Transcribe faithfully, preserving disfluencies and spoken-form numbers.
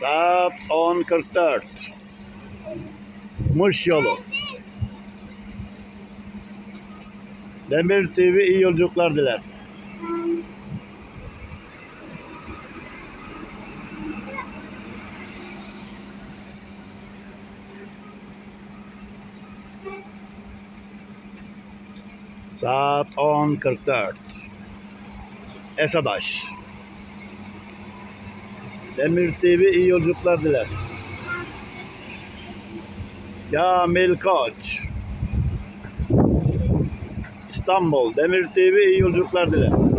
Saat on kırk dört. Muş yolu. Demir T V iyi yolculuklar diler. Saat on kırk dört. Esadaş. Demir T V iyi yolculuklar diler. Kamil Koç. İstanbul. Demir T V iyi yolculuklar diler.